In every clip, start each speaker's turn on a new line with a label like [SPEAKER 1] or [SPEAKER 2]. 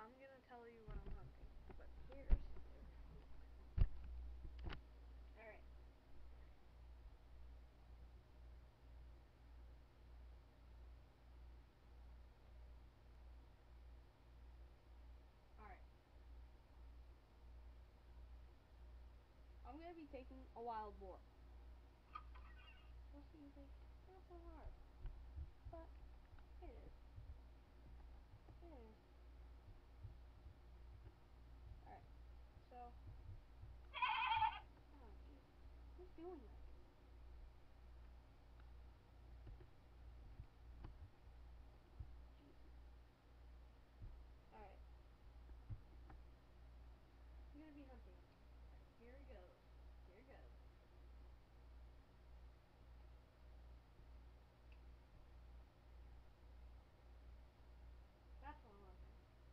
[SPEAKER 1] I'm gonna tell you what I'm hunting, but here's alright. Alright. I'm gonna be taking a wild boar. Most of you think it's not so hard, but it is. It is. Alright, so oh jeez. Who's doing that? Jesus. Alright. I'm gonna be hunting. Alright, here it goes. Here it goes. That's what I'm hunting.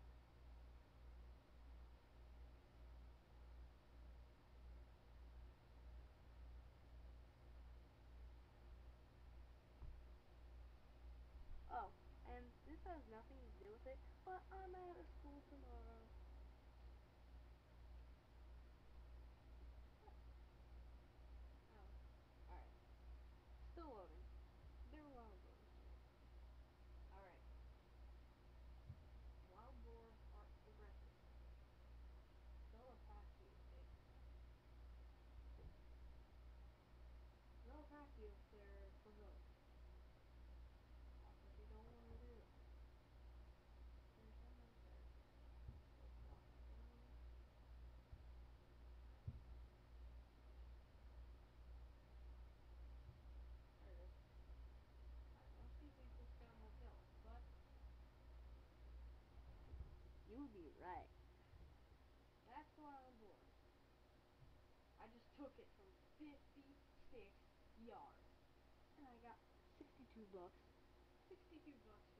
[SPEAKER 1] Oh, and this has nothing to do with it, but I'm out of school tomorrow. Oh, alright. Still loading. They're wild boars. Alright. Wild boars are aggressive. They'll attack you they'll attack you if they're provoked. That's what you don't want to do. There's one right there. Let's walk down. There it is. Alright, most people think this gun will kill it, but you would be right. That's the wild boar. I just took it from 56 yards. And I got 62 bucks. 62 bucks